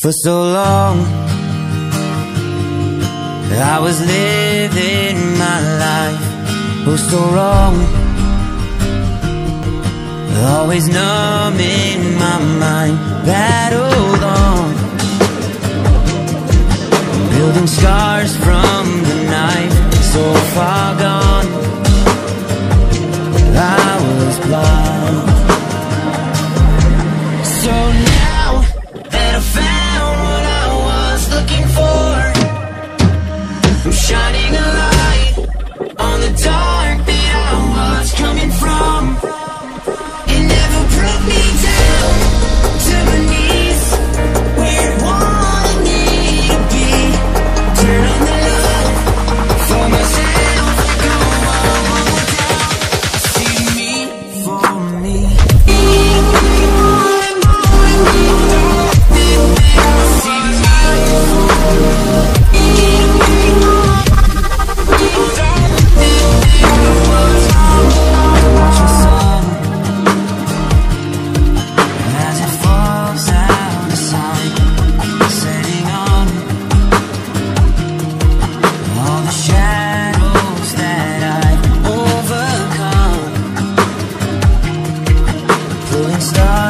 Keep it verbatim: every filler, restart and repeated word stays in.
For so long I was living my life, oh so wrong, always numb in my mind, battled on, building scars from the knife, so far gone, I was blind. So now that I found what I was looking for, I'm shining a light on the dark that I was coming from. It never brought me down to my knees, where it wanted me to be. Turn on the love for myself, go on down. See me for me. Stars